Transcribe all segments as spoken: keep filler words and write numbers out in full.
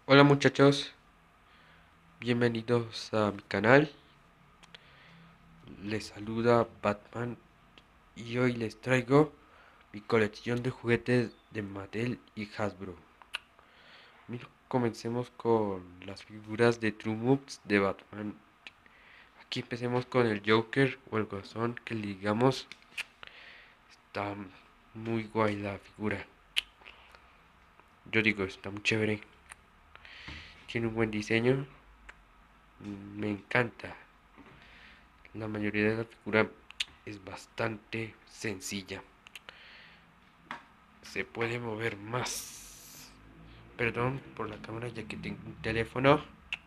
Hola muchachos, bienvenidos a mi canal. Les saluda Batman y hoy les traigo mi colección de juguetes de Mattel y Hasbro. Mira, comencemos con las figuras de True Moves de Batman. Aquí empecemos con el Joker o el Guasón, que le digamos está muy guay la figura. Yo digo, está muy chévere. Tiene un buen diseño. Me encanta. La mayoría de la figura es bastante sencilla. Se puede mover más. Perdón por la cámara ya que tengo un teléfono.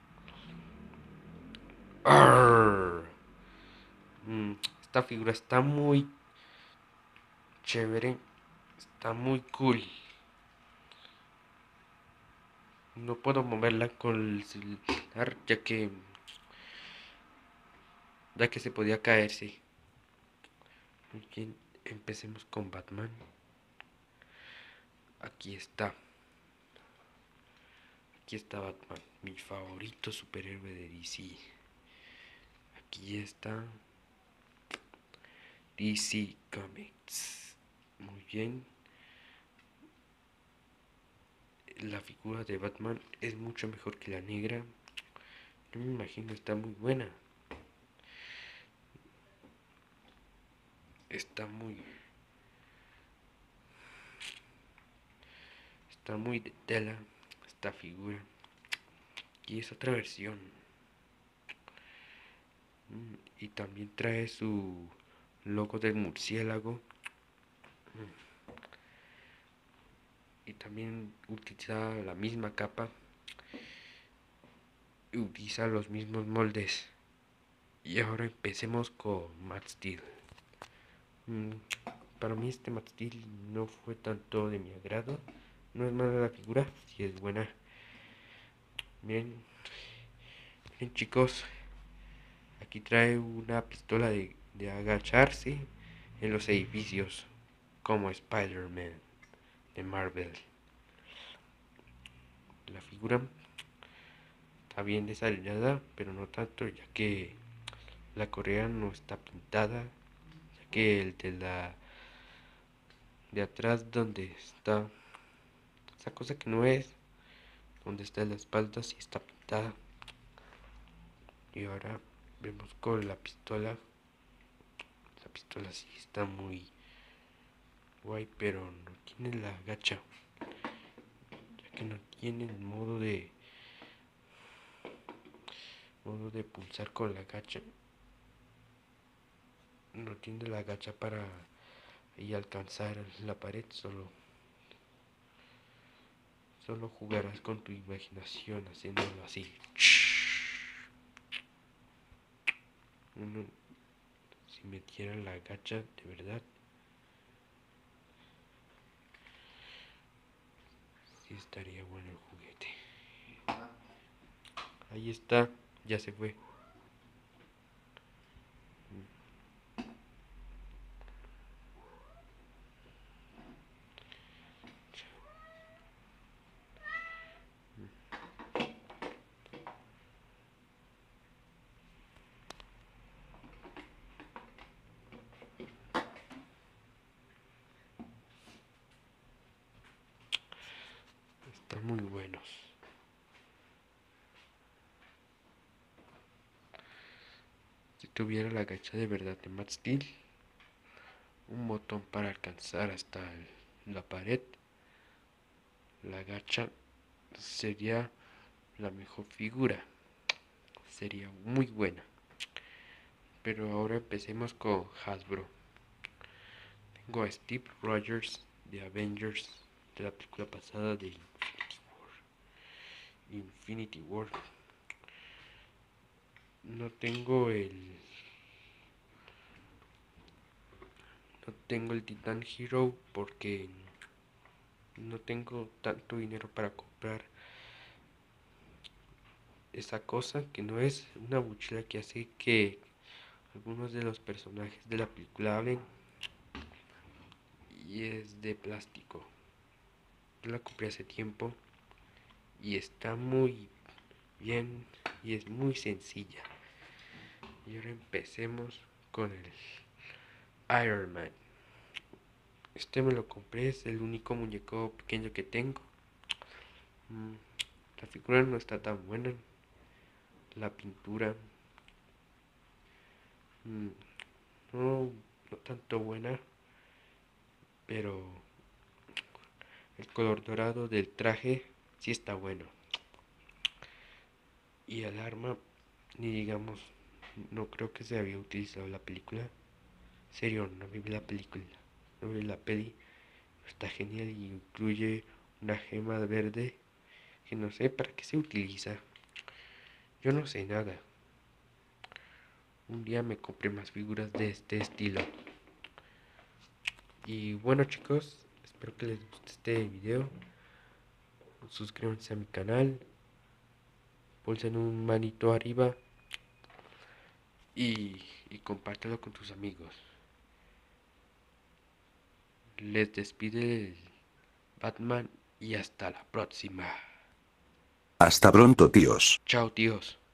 Arr. Mm, Esta figura está muy chévere. Está muy cool. No puedo moverla con el celular ya que ya que se podía caerse. Muy bien, empecemos con Batman. Aquí está. Aquí está Batman, mi favorito superhéroe de D C. Aquí está D C Comics. Muy bien. La figura de Batman es mucho mejor que la negra. Yo me imagino está muy buena. Está muy está muy de tela esta figura. Y es otra versión. Mm, Y también trae su logo del murciélago. Y también utiliza la misma capa. Y utiliza los mismos moldes. Y ahora empecemos con Matt Steel. Mm, Para mí este Matt Steel no fue tanto de mi agrado. No es mala la figura, si es buena. Bien, bien chicos, aquí trae una pistola de, de agacharse en los edificios, como Spider-Man de Marvel. La figura está bien desalineada, pero no tanto, ya que la correa no está pintada, ya que el de la de atrás donde está esa cosa que no es, donde está la espalda sí está pintada. Y ahora vemos con la pistola. La pistola sí está muy guay, pero no tiene la gacha, ya que no tiene el modo de modo de pulsar con la gacha. No tiene la gacha para y alcanzar la pared. Solo solo jugarás con tu imaginación haciéndolo así. Uno, si metiera la gacha de verdad, sí estaría bueno el juguete. Ahí está, ya se fue. Están muy buenos. Si tuviera la gacha de verdad de Matt Steel, un botón para alcanzar hasta el- la pared, la gacha sería la mejor figura. Sería muy buena. Pero ahora empecemos con Hasbro. Tengo a Steve Rogers de Avengers, de la película pasada de Infinity War. Infinity War. No tengo el no tengo el Titan Hero porque no tengo tanto dinero para comprar esa cosa, que no es una mochila que hace que algunos de los personajes de la película hablen, y es de plástico. Yo la compré hace tiempo y está muy bien y es muy sencilla. Y ahora empecemos con el Iron Man. Este me lo compré, es el único muñeco pequeño que tengo. Mm, La figura no está tan buena. La pintura mm, no, no tanto buena, pero el color dorado del traje sí está bueno. Y el arma, ni digamos, no creo que se había utilizado la película. Serio, no vi la película, no vi la peli. Está genial y incluye una gema verde que no sé para qué se utiliza. Yo no sé nada. Un día me compré más figuras de este estilo. Y bueno chicos, espero que les guste este video. Suscríbanse a mi canal, pulsen un manito arriba y, y compártelo con tus amigos. Les despide el Batman y hasta la próxima. Hasta pronto, tíos. Chao tíos.